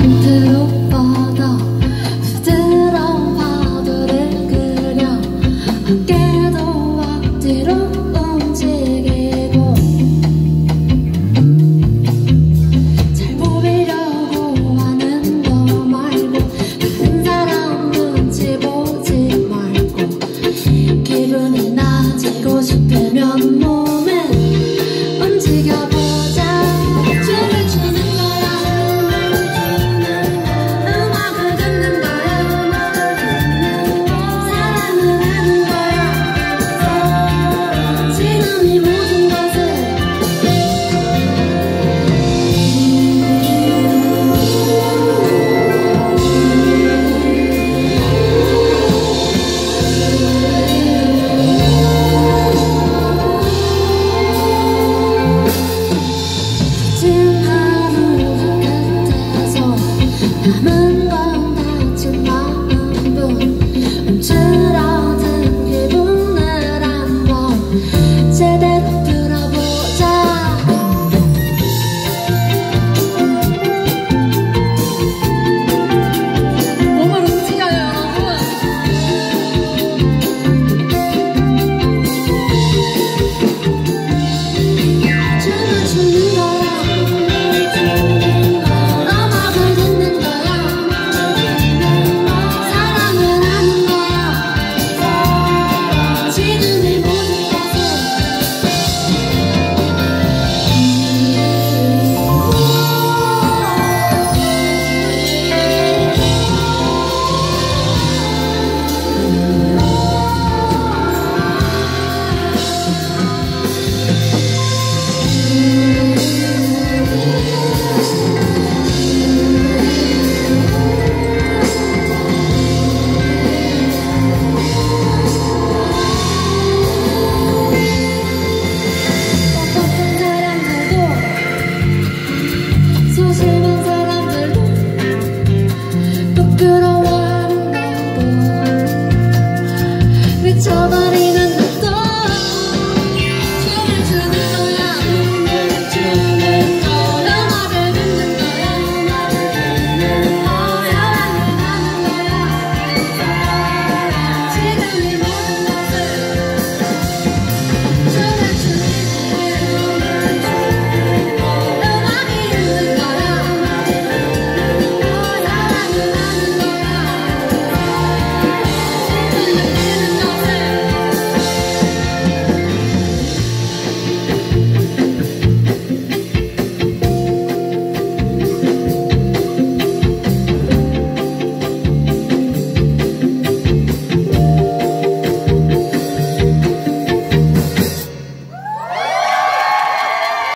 트롯바다 부드러운 파도를 그려 어깨도 앞뒤로 움직이고 잘 보이려고 하는 거 말고 다른 사람 눈치 보지 말고 기분이 나지고 싶으면 몸을 움직여보자. 춤을 추는 거야, 음악을 듣는 거야, 사랑을 하는 거야. 지금 이 모든 것을 지금 하루 끝에서 남은 건